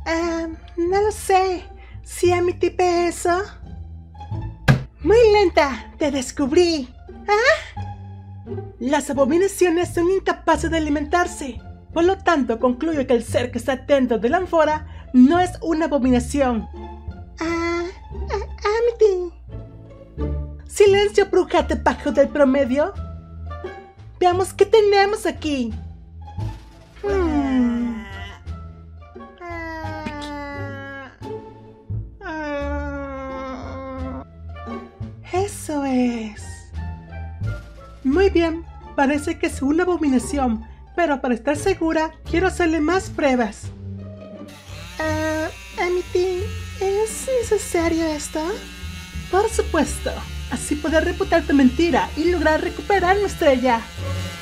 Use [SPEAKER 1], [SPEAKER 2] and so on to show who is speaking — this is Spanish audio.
[SPEAKER 1] No lo sé. ¿Sí emití eso? Muy lenta, te descubrí. Las abominaciones son incapaces de alimentarse. Por lo tanto, concluyo que el ser que está dentro de la ánfora no es una abominación. Amity. Silencio, bruja de bajo del promedio. Veamos qué tenemos aquí. Eso es. Muy bien, parece que es una abominación, pero para estar segura, quiero hacerle más pruebas. Amity, ¿es necesario esto? Por supuesto, así poder reputar tu mentira y lograr recuperar nuestra estrella.